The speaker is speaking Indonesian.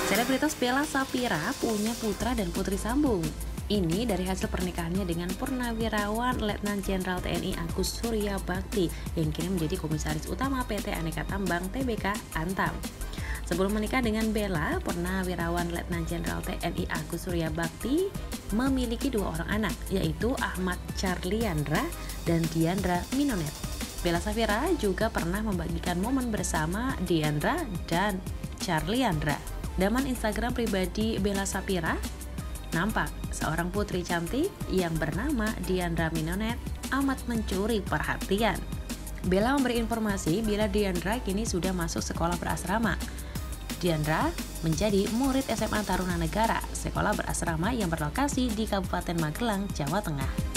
Selebritas Bella Saphira punya putra dan putri sambung. Ini dari hasil pernikahannya dengan Purnawirawan Letnan Jenderal TNI Agus Surya Bakti yang kini menjadi Komisaris Utama PT Aneka Tambang Tbk Antam. Sebelum menikah dengan Bella, Purnawirawan Letnan Jenderal TNI Agus Surya Bakti memiliki 2 orang anak, yaitu Ahmad Charliandra dan Diandra Minonet. Bella Saphira juga pernah membagikan momen bersama Diandra dan Charliandra. Laman Instagram pribadi Bella Saphira nampak seorang putri cantik yang bernama Diandra Minonet amat mencuri perhatian. Bella memberi informasi bila Diandra kini sudah masuk sekolah berasrama. Diandra menjadi murid SMA Taruna Negara, sekolah berasrama yang berlokasi di Kabupaten Magelang, Jawa Tengah.